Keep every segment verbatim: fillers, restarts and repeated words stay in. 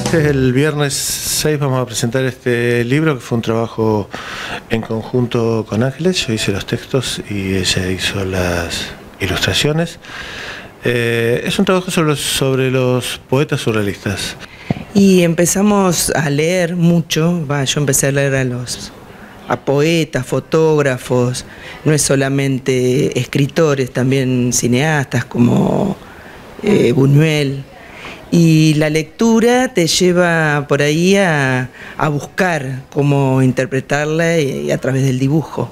Este es el viernes seis, vamos a presentar este libro que fue un trabajo en conjunto con Ángeles. Yo hice los textos y ella hizo las ilustraciones. Eh, es un trabajo sobre los, sobre los poetas surrealistas. Y empezamos a leer mucho, va, yo empecé a leer a los a poetas, fotógrafos, no es solamente escritores, también cineastas como eh, Buñuel. Y la lectura te lleva por ahí a, a buscar cómo interpretarla y, y a través del dibujo.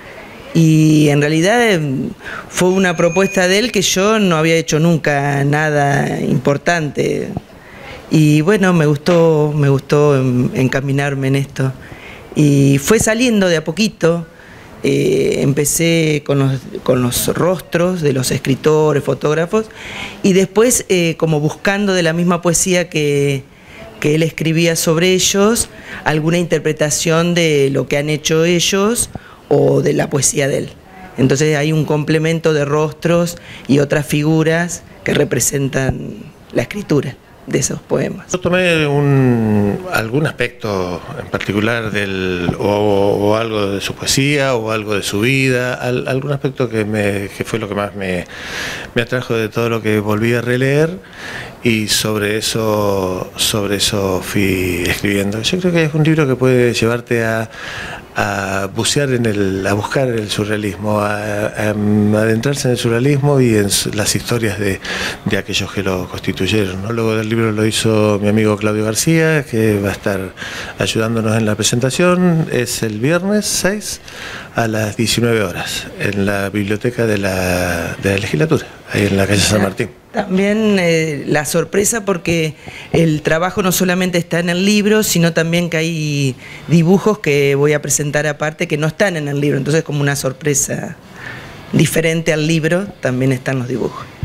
Y en realidad fue una propuesta de él que yo no había hecho nunca nada importante. Y bueno, me gustó, me gustó encaminarme en esto. Y fue saliendo de a poquito. Eh, empecé con los, con los rostros de los escritores, fotógrafos, y después eh, como buscando de la misma poesía que, que él escribía sobre ellos, alguna interpretación de lo que han hecho ellos o de la poesía de él. Entonces hay un complemento de rostros y otras figuras que representan la escritura de esos poemas. Yo tomé un, algún aspecto en particular del, o, o algo de su poesía o algo de su vida, al, algún aspecto que, me, que fue lo que más me, me atrajo de todo lo que volví a releer, y sobre eso, sobre eso fui escribiendo. Yo creo que es un libro que puede llevarte a, a bucear en el, a buscar el surrealismo, a, a, a adentrarse en el surrealismo y en las historias de, de aquellos que lo constituyeron, ¿no? Luego del libro lo hizo mi amigo Claudio García, que va a estar ayudándonos en la presentación. Es el viernes seis a las diecinueve horas en la biblioteca de la, de la legislatura, ahí en la calle San Martín. También eh, la sorpresa, porque el trabajo no solamente está en el libro, sino también que hay dibujos que voy a presentar aparte que no están en el libro, entonces como una sorpresa diferente al libro también están los dibujos.